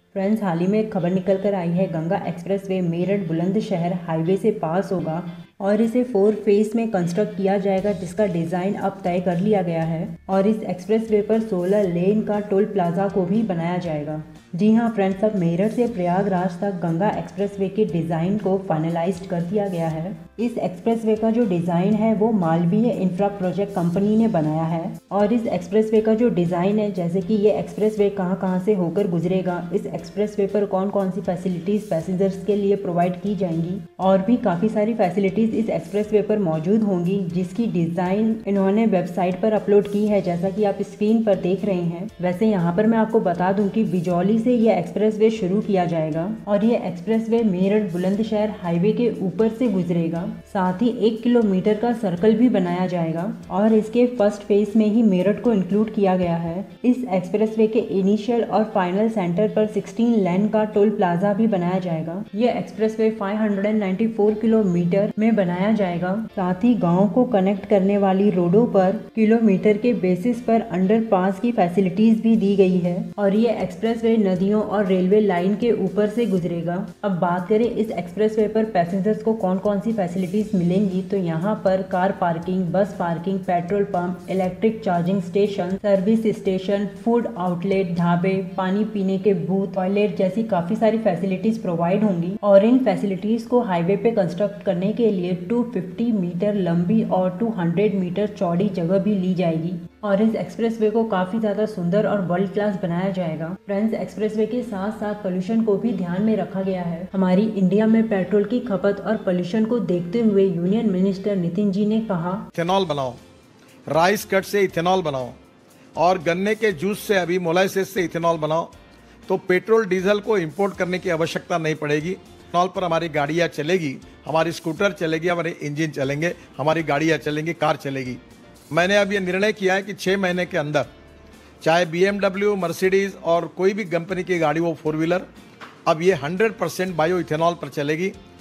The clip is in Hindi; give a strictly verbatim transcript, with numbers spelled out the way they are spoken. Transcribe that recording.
फ्रेंड्स, हाल ही में एक खबर निकल कर आई है। गंगा एक्सप्रेसवे मेरठ बुलंदशहर हाईवे से पास होगा और इसे फोर फेज में कंस्ट्रक्ट किया जाएगा, जिसका डिज़ाइन अब तय कर लिया गया है। और इस एक्सप्रेसवे पर सोलह लेन का टोल प्लाजा को भी बनाया जाएगा। जी हाँ फ्रेंड्स, अब मेरठ से प्रयागराज तक गंगा एक्सप्रेसवे के डिज़ाइन को फाइनलाइज्ड कर दिया गया है। इस एक्सप्रेसवे का जो डिज़ाइन है वो मालवीय इंफ्रा प्रोजेक्ट कंपनी ने बनाया है। और इस एक्सप्रेसवे का जो डिज़ाइन है, जैसे कि ये एक्सप्रेसवे कहाँ कहाँ से होकर गुजरेगा, इस एक्सप्रेसवे पर कौन कौन सी फैसिलिटीज़ पैसेंजर्स के लिए प्रोवाइड की जाएंगी, और भी काफ़ी सारी फैसिलिटीज़ इस एक्सप्रेसवे पर मौजूद होंगी, जिसकी डिज़ाइन इन्होंने वेबसाइट पर अपलोड की है, जैसा कि आप स्क्रीन पर देख रहे हैं। वैसे यहाँ पर मैं आपको बता दूं कि बिजौली से ये एक्सप्रेसवे शुरू किया जाएगा और ये एक्सप्रेसवे मेरठ बुलंदशहर हाईवे के ऊपर से गुजरेगा। साथ ही एक किलोमीटर का सर्कल भी बनाया जाएगा और इसके फर्स्ट फेज में ही मेरठ को इंक्लूड किया गया है। इस एक्सप्रेसवे के इनिशियल और फाइनल सेंटर पर सोलह लेन का टोल प्लाजा भी बनाया जाएगा। ये एक्सप्रेसवे पाँच सौ चौरानवे किलोमीटर में बनाया जाएगा। साथ ही गाँव को कनेक्ट करने वाली रोडों पर किलोमीटर के बेसिस पर अंडरपास की फैसिलिटीज भी दी गई है और ये एक्सप्रेसवे नदियों और रेलवे लाइन के ऊपर से गुजरेगा। अब बात करें इस एक्सप्रेसवे पर पैसेंजर्स को कौन कौन सी फैसिलिटीज मिलेंगी, तो यहाँ पर car parking, bus parking, petrol pump, electric charging station, service station, food outlet, ढाबे, पानी पीने के बूथ, टॉयलेट जैसी काफी सारी फैसिलिटीज प्रोवाइड होंगी। और इन फैसिलिटीज को हाईवे पे कंस्ट्रक्ट करने के लिए दो सौ पचास मीटर लंबी और दो सौ मीटर चौड़ी जगह भी ली जाएगी और इस एक्सप्रेसवे को काफी ज्यादा सुंदर और वर्ल्ड क्लास बनाया जाएगा। फ्रेंड्स, एक्सप्रेसवे के साथ साथ पोल्यूशन को भी ध्यान में रखा गया है। हमारी इंडिया में पेट्रोल की खपत और पोल्यूशन को देखते हुए यूनियन मिनिस्टर नितिन जी ने कहा, इथेनॉल बनाओ, राइस कट से इथेनॉल बनाओ और गन्ने के जूस से अभी मोलाइसिस से इथेनॉल बनाओ, तो पेट्रोल डीजल को इंपोर्ट करने की आवश्यकता नहीं पड़ेगी। इथेनॉल पर हमारी गाड़ियाँ चलेगी, हमारी स्कूटर चलेगी, हमारे इंजन चलेंगे, हमारी गाड़ियाँ चलेंगी, कार चलेगी। मैंने अब ये निर्णय किया है कि छः महीने के अंदर चाहे बीएमडब्ल्यू, मर्सिडीज और कोई भी कंपनी की गाड़ी हो फोर व्हीलर, अब ये हंड्रेड परसेंट बायो इथेनॉल पर चलेगी